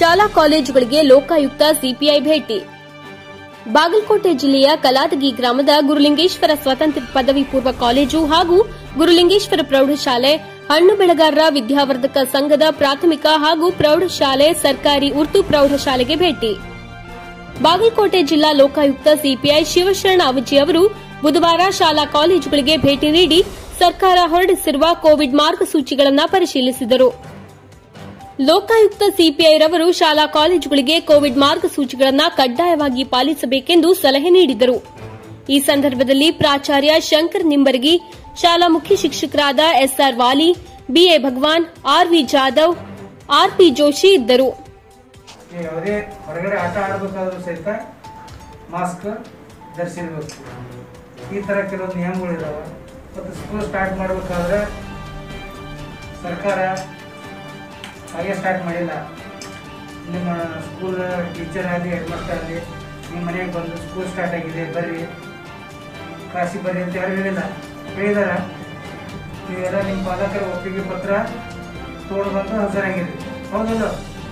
ಶಾಲಾ ಕಾಲೇಜುಗಳಿಗೆ ಲೋಕಾಯುಕ್ತ ಸಿಪಿಐ ಭೇಟಿ. ಬಾಗಲಕೋಟೆ ಜಿಲ್ಲೆಯ ಕಲಾದಗಿ ಗ್ರಾಮದ ಗುರುಲಿಂಗೇಶ್ವರ ಸ್ವತಂತ್ರ ಪದವಿ ಪೂರ್ವ ಕಾಲೇಜು ಹಾಗೂ ಗುರುಲಿಂಗೇಶ್ವರ ಪ್ರೌಢಶಾಲೆ, ಹಣ್ಣು ಬೆಳೆಗಾರರ ವಿದ್ಯಾವರ್ಧಕ ಸಂಘದ ಪ್ರಾಥಮಿಕ ಹಾಗೂ ಪ್ರೌಢಶಾಲೆ, ಸರ್ಕಾರಿ ಉರ್ದು ಪ್ರೌಢಶಾಲೆಗೆ ಭೇಟಿ. ಬಾಗಲಕೋಟೆ ಜಿಲ್ಲಾ ಲೋಕಾಯುಕ್ತ ಸಿಪಿಐ ಶಿವಶರಣ ಅವಜಿ ಅವರು ಬುಧವಾರ ಶಾಲಾ ಕಾಲೇಜುಗಳಿಗೆ ಭೇಟಿ ನೀಡಿ ಸರ್ಕಾರ ಹೊರಡಿಸಿರುವ ಕೋವಿಡ್ ಮಾರ್ಗಸೂಚಿಗಳನ್ನು ಪರಿಶೀಲಿಸಿದರು. ಲೋಕಾಯುಕ್ತ ಸಿಪಿಐ ರವರು ಶಾಲಾ ಕಾಲೇಜುಗಳಿಗೆ ಕೋವಿಡ್ ಮಾರ್ಗಸೂಚಿಗಳನ್ನು ಕಡ್ಡಾಯವಾಗಿ ಪಾಲಿಸಬೇಕೆಂದು ಸಲಹೆ ನೀಡಿದರು. ಈ ಸಂದರ್ಭದಲ್ಲಿ ಪ್ರಾಚಾರ್ಯ ಶಂಕರ್ ನಿಂಬರ್ಗಿ, ಶಾಲಾ ಮುಖ್ಯ ಶಿಕ್ಷಕರಾದ SR Vali, BA Bhagwan, RV Jadhav, RP Joshi ಇದ್ದರು. ಯಾವುದೇ ಹೊರಗಡೆ ಆಟ ಆಡಬೇಕಾದ್ರೂ ಸಹಿತ ಮಾಸ್ಕ್ ಧರಿಸಿರಬೇಕು. ಈ ತರ ಕೆಲವೊಂದು ನಿಯಮಗಳಿದಾವೆ. ಮತ್ತು ಸ್ಕೂಲ್ ಸ್ಟಾರ್ಟ್ ಮಾಡಬೇಕಾದ್ರೆ ಸರ್ಕಾರ ಹಾಗೆ ಸ್ಟಾರ್ಟ್ ಮಾಡಿಲ್ಲ. ನಿಮ್ಮ ಸ್ಕೂಲ್ ಟೀಚರ್ ಆಗಲಿ, ಹೆಡ್ ಮಾಸ್ಟರ್ ಆಗಲಿ, ನಿಮ್ಮ ಮನೆಗೆ ಬಂದು ಸ್ಕೂಲ್ ಸ್ಟಾರ್ಟ್ ಆಗಿದೆ ಬರ್ರಿ, ಕ್ಲಾಸಿಗೆ ಬರ್ರಿ ಅಂತ ಯಾರು ಹೇಳಿದಾರ. ನೀವೆಲ್ಲ ನಿಮ್ಮ ಪಾಲಕರ ಒಪ್ಪಿಗೆ ಪತ್ರ ತೊಗೊಂಡು ಬಂದು ಹಾಜರಾಗಿರಿ. ಹೌದಲ್ಲ?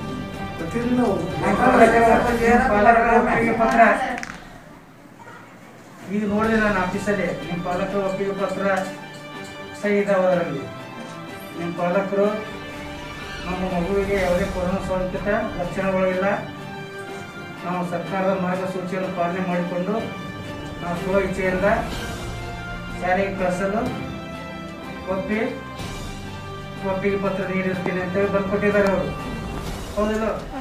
ಪಾಲಕರ ಒಪ್ಪಿಗೆ ಪತ್ರ ಈಗ ನೋಡಿದೆ ನಾನು ಆಫೀಸಲ್ಲಿ. ನಿಮ್ಮ ಪಾಲಕರ ಒಪ್ಪಿಗೆ ಪತ್ರ ಸಹಿ ಇದಾವೆ. ಅದರಲ್ಲಿ ನಿಮ್ಮ ಪಾಲಕರು ನಮ್ಮ ಮಗುವಿಗೆ ಯಾವುದೇ ಕೊರೋನಾ ಸೋಂಕಿತ ಲಕ್ಷಣಗಳು ಇಲ್ಲ, ನಾವು ಸರ್ಕಾರದ ಮಾರ್ಗಸೂಚಿಯನ್ನು ಪಾಲನೆ ಮಾಡಿಕೊಂಡು ನಾವು ಸ್ವ ಇಚ್ಛೆಯಿಂದ ಶಾಲೆಗೆ ಕಳಿಸಲು ಒಪ್ಪಿಗೆ ಪತ್ರ ನೀಡಿರ್ತೀನಿ ಅಂತೇಳಿ ಬರ್ಕೊಟ್ಟಿದ್ದಾರೆ ಅವರು. ಹೌದಿಲ್ಲ?